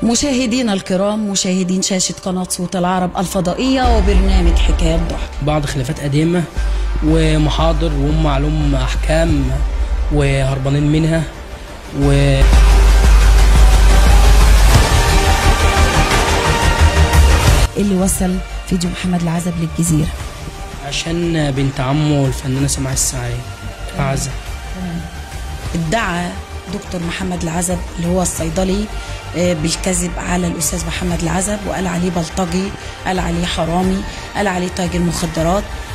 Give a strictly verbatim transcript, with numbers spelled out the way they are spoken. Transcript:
مشاهدينا الكرام، مشاهدين شاشة قناة صوت العرب الفضائية وبرنامج حكايات ضحى. بعض خلافات قديمة ومحاضر وهم علوم أحكام وهربانين منها و اللي وصل فيديو محمد العزب للجزيرة عشان بنت عمه الفنانة سماح السعيد العزب. ادعى دكتور محمد العزب اللي هو الصيدلي بالكذب على الأستاذ محمد العزب، وقال عليه بلطجي، قال عليه حرامي، قال عليه تاجر مخدرات.